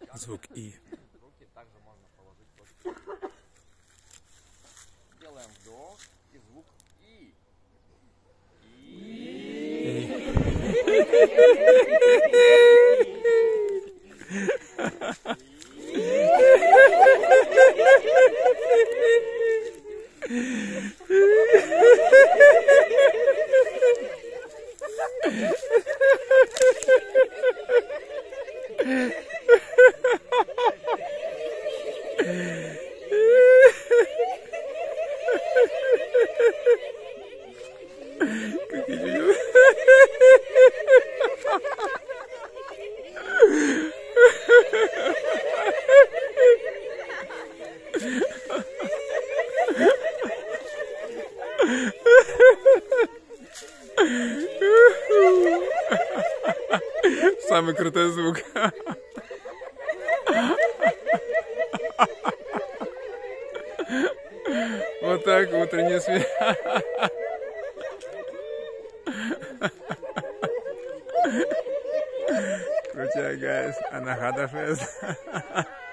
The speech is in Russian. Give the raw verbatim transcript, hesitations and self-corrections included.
Звук И. Руки также можно положить под... Делаем вдох и звук И. Самый крутой звук. Вот так утренний свет. Крутяк, guys. Anahata Fest.